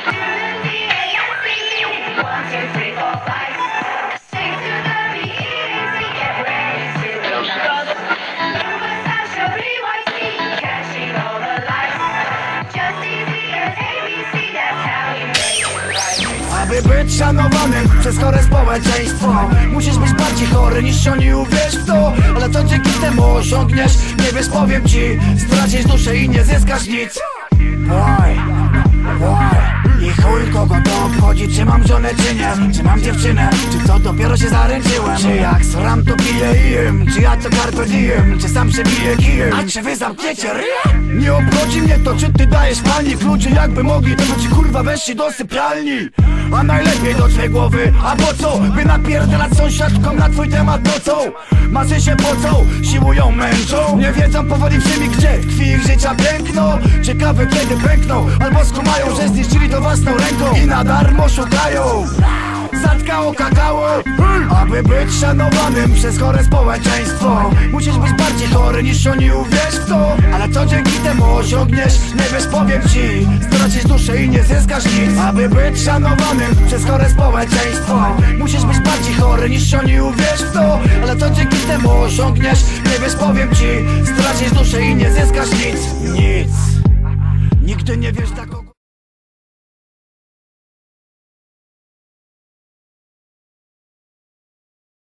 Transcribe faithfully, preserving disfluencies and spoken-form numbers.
Aby być szanowanym przez chore społeczeństwo, musisz być bardziej chory niż oni, uwierz w to. Ale to dzięki temu osiągniesz, nie wiesz, powiem ci, stracisz duszę i nie zyskasz nic. Oj, oj. I chuj kogo to obchodzi, czy mam żonę czy nie, czy mam dziewczynę, czy co dopiero się zaręczyłem. Czy jak sram to piję i jem, czy ja to carpe diem, czy sam przebiję kijem, a czy wy zamkniecie ryja? Nie obchodzi mnie to, czy ty dajesz panik. Ludzie jakby mogli, to by ci kurwa weszli do sypialni. A najlepiej do twej głowy, a po co? By napierdalać sąsiadkom na twój temat nocą. Masy się pocą, siłują, męczą, nie wiedzą powoli w ziemi, gdzie tkwi ich życia piękno. Ciekawe kiedy pękną, albo skumają, że zniszczyli to własną ręką i na darmo szukają zatkało kakao. Aby być szanowanym przez chore społeczeństwo, musisz być bardziej chory niż oni, uwierz w to. Ale co dzięki temu osiągniesz, nie wiesz, powiem ci, stracisz duszę i nie zyskasz nic. Aby być szanowanym przez chore społeczeństwo, musisz być bardziej chory niż oni, uwierz w to. Ale co dzięki temu osiągniesz, nie wiesz, powiem ci, stracisz duszę i nie zyskasz nic. Nic. Nigdy nie wiesz tak.